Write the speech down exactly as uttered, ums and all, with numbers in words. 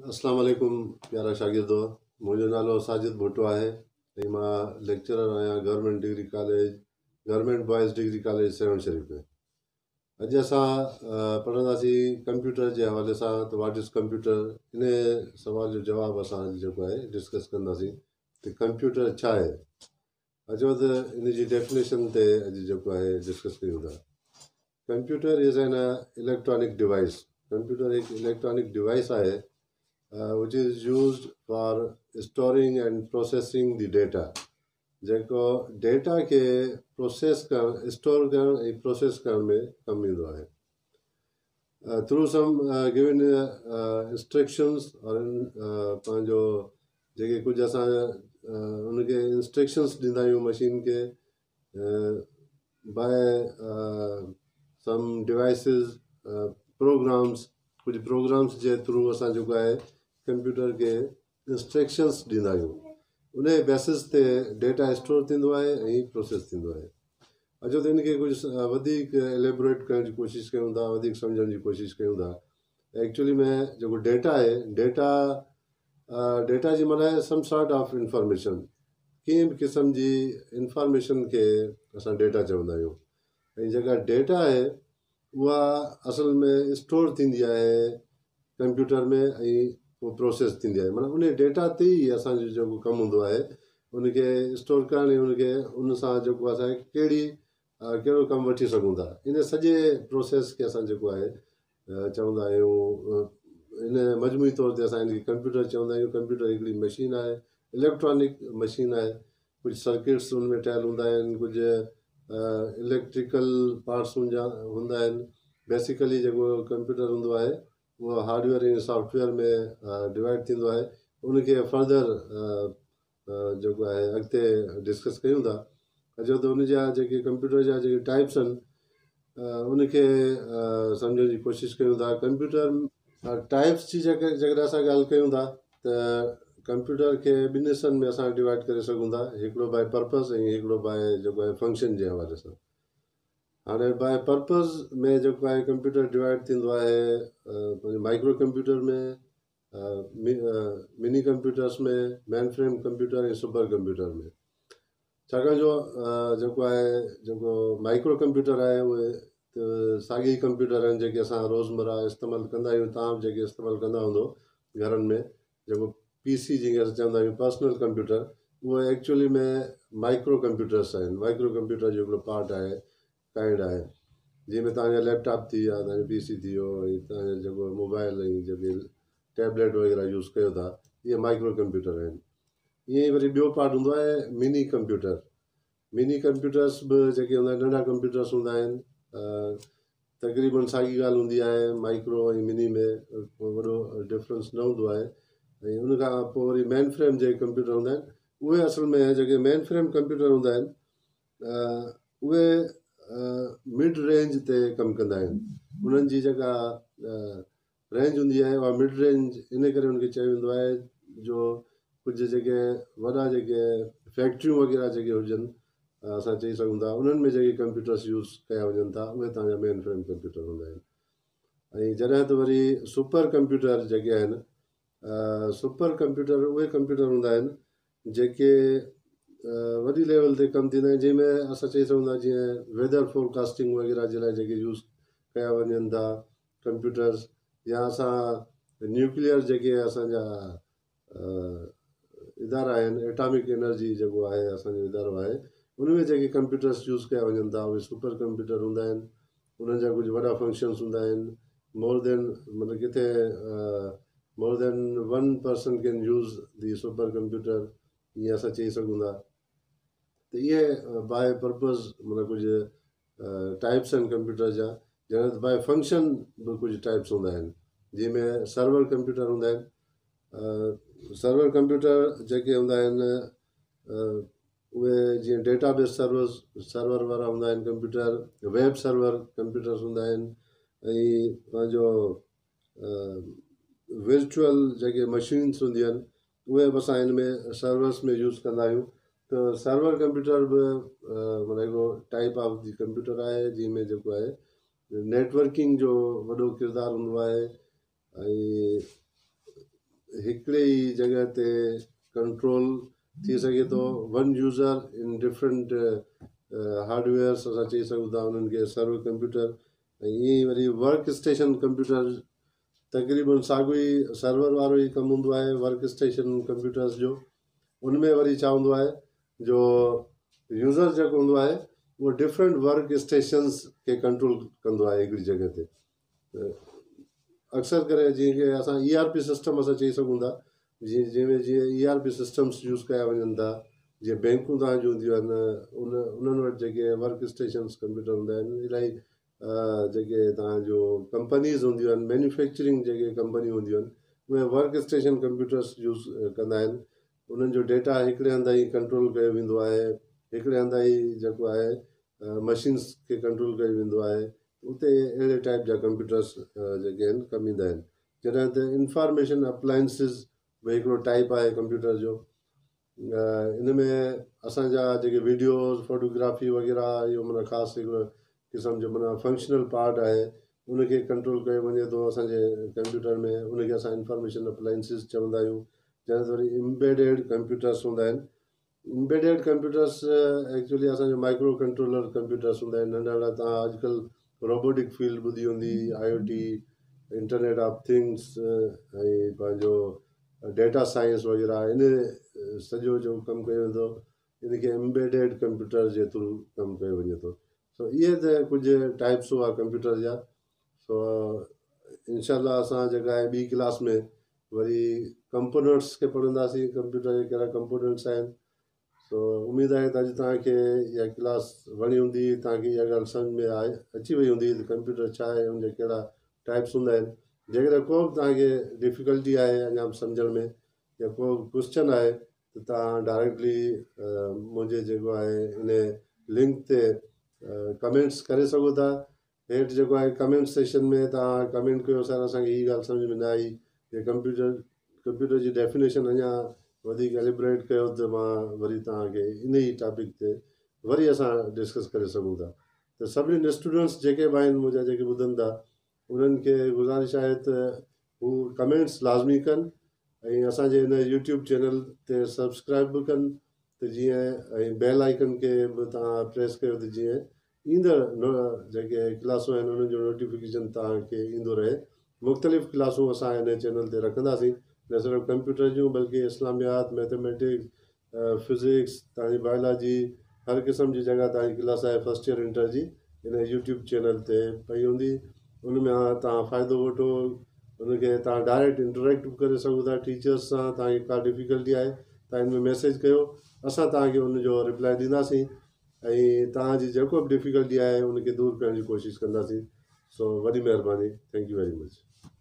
अस्सलाम वालेकुम प्यारा शागिर्दो। मुंहिंजो नालो साजिद भुट्टो आहे ऐं मां लेक्चरर आहियां government degree college government boys degree college Sehwan Sharif में। अॼु असां पढ़ंदासीं कंप्यूटर जे हवाले सां त वाट इज़ कंप्यूटर। इन सवाल जो जवाबु असां अॼु जेको आहे डिस्कस कंदासीं त कंप्यूटर छा आहे। अचो त इन जी डेफिनेशन ते अॼु जेको आहे डिस्कस कयूं था। Computer is an electronic device. Computer हिकु इलेक्ट्रॉनिक डिवाइस आहे Uh, which is used for storing and processing the data। जेको डेटा खे प्रोसेस करण स्टोर करण ऐं प्रोसेस करण में कमु ईंदो आहे थ्रू सम गिवन इंस्ट्रक्शंस और पंहिंजो जेके कुझु असां उनखे इंस्ट्रक्शंस ॾींदा आहियूं मशीन खे बाय सम डिवाइसिस प्रोग्राम्स। कुझु प्रोग्राम्स जे थ्रू असां जेको आहे कंप्यूटर खे इंस्ट्रक्शंस ॾींदा आहियूं। उन बेसिस ते डेटा स्टोर थींदो आहे ऐं प्रोसेस थींदो आहे। अचो त इनखे कुझु वधीक एलेबोरेट करण जी कोशिशि कयूं था, वधीक सम्झण जी कोशिशि कयूं था। एक्चुअली में जेको डेटा आहे डेटा डेटा जी माना आहे सम सॉर्ट ऑफ इंफॉर्मेशन। कंहिं बि क़िस्म जी इंफॉर्मेशन खे असां डेटा चवंदा आहियूं ऐं जेका डेटा आहे उहा असल में स्टोर थींदी आहे कंप्यूटर में ऐं उहो प्रोसेस थींदी आहे। माना उन डेटा ते ई असांजो जेको कमु हूंदो आहे उनखे स्टोर करण ऐं उनखे उन सां जेको असां कहिड़ी कहिड़ो कमु वठी सघूं था। इन सॼे प्रोसेस खे असां जेको आहे चवंदा आहियूं। इन मजमूई तौर ते असां इनखे कंप्यूटर चवंदा आहियूं। कंप्यूटर हिकिड़ी मशीन आहे, इलेक्ट्रॉनिक मशीन आहे। कुझु सर्किट्स उन में ठहियल हूंदा आहिनि, कुझु इलेक्ट्रिकल पार्ट्स हूंदा हूंदा आहिनि। बेसिकली जेको कंप्यूटर हूंदो आहे उहो हार्डवेयर ऐं सॉफ्टवेयर में डिवाइड थींदो आहे। उनखे फर्दर जेको आहे अॻिते डिस्कस कयूं था। अचो त उन जा जेके कंप्यूटर जा जेके टाइप्स आहिनि उनखे सम्झण जी कोशिशि कयूं था। कंप्यूटर टाइप्स जी जेके जेकॾहिं असां ॻाल्हि कयूं था त कंप्यूटर खे ॿिनि हिसनि में असां डिवाइड करे सघूं था। हिकिड़ो बाए पर्पज़ ऐं हिकिड़ो बाए जेको आहे फंक्शन जे हवाले सां। हाणे बाए पर्पज़ में जेको आहे कंप्यूटर डिवाइड थींदो आहे माइक्रो कंप्यूटर में, मिनी कंप्यूटर्स में, मेन फ्रेम कंप्यूटर ऐं सुपर कंप्यूटर में। छाकाणि जो जेको आहे जेको माइक्रो कंप्यूटर आहे उहे त साॻी कंप्यूटर आहिनि जेके असां रोज़मर्रा इस्तेमालु कंदा आहियूं। तव्हां बि जेके इस्तेमालु कंदा हूंदो घरनि में, जेको पी सी जंहिंखे असां चवंदा आहियूं पर्सनल कंप्यूटर, उहे एक्चुअली में माइक्रो कंप्यूटर्स आहिनि। माइक्रो कंप्यूटर जो हिकिड़ो पार्ट आहे, काइंड आहे। जंहिंमें तव्हांजा लैपटॉप थी विया, तव्हांजो पी सी थी वियो ऐं तव्हांजो जेको मोबाइल ऐं जेके टैबलेट वग़ैरह यूज़ कयो था, इहे माइक्रो कंप्यूटर आहिनि। ईअं ई वरी ॿियो पार्ट हूंदो आहे मिनी कंप्यूटर। मिनी कंप्यूटर्स बि जेके हूंदा आहिनि नंढा कंप्यूटर्स हूंदा आहिनि। तक़रीबन साॻी ॻाल्हि हूंदी आहे माइक्रो ऐं मिनी में, वॾो डिफरेंस न हूंदो आहे। ऐं उन खां पोइ वरी मेन फ्रेम जेके कंप्यूटर हूंदा आहिनि उहे असल में जेके मेन फ्रेम कंप्यूटर हूंदा आहिनि उहे मिड रेंज ते कमु कंदा आहिनि। उन्हनि जी जेका रेंज हूंदी आहे उहा मिड रेंज इन करे उनखे चयो वेंदो आहे जो कुझु जेके वॾा जेके फैक्ट्रियूं वग़ैरह जेके हुजनि असां चई सघूं था उन्हनि में जेके कंप्यूटर्स यूज़ कया वञनि था उहे तव्हांजा मेन फ्रेम कंप्यूटर हूंदा आहिनि। ऐं जॾहिं त वरी सुपर कंप्यूटर जेके आहिनि, सुपर कंप्यूटर उहे कंप्यूटर हूंदा आहिनि जेके वॾी लेवल ते कमु थींदा आहिनि, जंहिंमें असां चई सघूं था जीअं वेदर फोरकास्टिंग वग़ैरह जे लाइ जेके यूज़ कया वञनि था कंप्यूटर्स, या असां न्यूक्लियर जेके असांजा इदारा आहिनि, एटॉमिक एनर्जी जेको आहे असांजो इदारो आहे, उनमें जेके कंप्यूटर्स यूज़ कया वञनि था उहे सुपर कंप्यूटर हूंदा आहिनि। उन्हनि जा कुझु वॾा फंक्शन्स हूंदा आहिनि। मोर देन मतिलबु किथे more than one person can use the super computer, ईअं असां चई सघूं था। त इहे बाए पर्पज़ मतिलबु कुझु टाइप्स आहिनि कंप्यूटर जा। जॾहिं त बाए फंक्शन बि कुझु टाइप्स हूंदा आहिनि, जंहिंमें सर्वर कंप्यूटर हूंदा आहिनि। सर्वर कंप्यूटर जेके हूंदा आहिनि उहे जीअं डेटाबेस सर्वर्स सर्वर वारा हूंदा आहिनि कंप्यूटर, वेब सर्वर कंप्यूटर्स हूंदा आहिनि ऐं पंहिंजो वर्चुअल जेके मशीन्स हूंदियूं आहिनि उहे बि असां हिन में सर्वर्स में यूज़ कंदा आहियूं। त सर्वर कंप्यूटर बि माना हिकिड़ो टाइप ऑफ दी कंप्यूटर आहे जंहिंमें जेको आहे नेटवर्किंग जो वॾो किरदारु हूंदो आहे। ऐं हिकिड़े ई जॻह ते कंट्रोल थी सघे थो। One user in different hardwares असां चई सघूं था उन्हनि खे सर्वर कंप्यूटर। ऐं ईअं ई वरी वर्क स्टेशन कंप्यूटर तक़रीबन साॻियो ई सर्वर वारो ई कमु हूंदो आहे वर्क स्टेशन कंप्यूटर्स जो। उनमें वरी छा हूंदो आहे जो यूज़र जेको हूंदो आहे उहो डिफरेंट वर्क स्टेशन्स खे कंट्रोल कंदो आहे हिकिड़ी जॻह ते। अक्सर करे जीअं की असां ई आर पी सिस्टम असां चई सघूं था, जीअं जंहिंमें जीअं E R P systems use कया वञनि था, जीअं बैंकूं तव्हांजूं हूंदियूं आहिनि उन उन्हनि वटि जेके वर्क स्टेशन्स कंप्यूटर हूंदा आहिनि, इलाही जेके तव्हांजो कंपनीज़ हूंदियूं आहिनि, मैन्युफैक्चरिंग जेके कंपनियूं हूंदियूं आहिनि उहे वर्क स्टेशन कंप्यूटर्स यूज़ कंदा आहिनि। उन्हनि जो डेटा हिकिड़े हंधि ई कंट्रोल कयो वेंदो आहे, हिकिड़े हंधि ई जेको आहे मशीन्स खे कंट्रोल कयो वेंदो आहे। उते अहिड़े टाइप जा कंप्यूटर्स जेके आहिनि कमु ईंदा आहिनि। जॾहिं त इंफॉर्मेशन अप्लायंसिस भई हिकिड़ो टाइप आहे कंप्यूटर जो। इन में असांजा जेके वीडियोज़ फोटोग्राफी वग़ैरह इहो माना ख़ासि हिकिड़ो क़िस्म जो माना फंक्शनल पार्ट आहे, उनखे कंट्रोल कयो वञे थो असांजे कंप्यूटर में। उनखे असां इंफॉर्मेशन अप्लायंसिस चवंदा आहियूं। जंहिं ते वरी इम्बेडेड कंप्यूटर्स हूंदा आहिनि। इम्बेडेड कंप्यूटर्स एक्चुअली असांजो माइक्रो कंट्रोलर कंप्यूटर्स हूंदा आहिनि। नंढा नंढा तव्हां अॼुकल्ह रोबोटिक फील्ड ॿुधी हूंदी, I O T, internet of things ऐं पंहिंजो डेटा साइंस वग़ैरह, इन सॼो जो कमु कयो वेंदो इनखे एम्बेडेड कंप्यूटर जे थ्रू कमु कयो वञे थो। सो इहे त कुझु टाइप्स हुआ कंप्यूटर जा। सो इनशाला असां जेका आहे ॿी क्लास में वरी कंपोनेंट्स खे पढ़ंदासीं, कंप्यूटर जा कहिड़ा कंपोनेंट्स आहिनि। सो उमेदु आहे त अॼु तव्हांखे इहा क्लास वणी हूंदी, तव्हांखे इहा ॻाल्हि सम्झ में आहे अची वई हूंदी त कंप्यूटर छा आहे, उनजा कहिड़ा टाइप्स हूंदा आहिनि। जेकॾहिं को बि तव्हांखे डिफिकल्टी आहे अञा सम्झण में या को क्वेश्चन आहे त तव्हां डायरेक्टली मुंहिंजे जेको आहे इन लिंक ते कमेंट्स करे सघो था। हेठि जेको आहे कमेंट सेशन में तव्हां कमेंट कयो, सर असांखे हीअ ॻाल्हि सम्झ में न आई, या कंप्यूटर कंप्यूटर जी डेफिनेशन अञा वधीक एलिब्रेट कयो त मां वरी तव्हांखे इन ई टॉपिक ते वरी असां डिस्कस करे सघूं था। त सभिनी स्टूडेंट्स जेके बि आहिनि मुंहिंजा जेके ॿुधनि था उन्हनि खे गुज़ारिश आहे त हू कमेंट्स लाज़मी कनि ऐं असांजे हिन यूट्यूब चैनल ते सब्सक्राइब बि कनि त जीअं ऐं बेल आइकन खे बि तव्हां प्रेस कयो त जीअं ईंदड़ जेके क्लासूं आहिनि उन्हनि जो नोटिफिकेशन तव्हांखे ईंदो रहे। मुख़्तलिफ़ क्लासूं असां हिन चैनल ते रखंदासीं, न सिर्फ़ु कंप्यूटर जूं बल्कि इस्लामियात, मैथमेटिक्स, फिज़िक्स, तव्हांजी बायोलॉजी, हर क़िस्म जी जॻह तव्हांजी क्लास आहे फस्ट ईयर इंटर जी हिन यूट्यूब चैनल ते पई हूंदी। उनमें तव्हां फ़ाइदो वठो, उनखे तव्हां डायरेक्ट इंटरेक्ट बि करे सघो था टीचर्स सां। तव्हांखे का डिफिकल्टी आहे तव्हां हिन में मैसेज कयो, असां तव्हांखे उनजो रिप्लाई ॾींदासीं ऐं तव्हांजी जेको बि डिफिकल्टी आहे उनखे दूरि करण जी कोशिशि कंदासीं। सो वॾी महिरबानी, थैंक यू वेरी मच।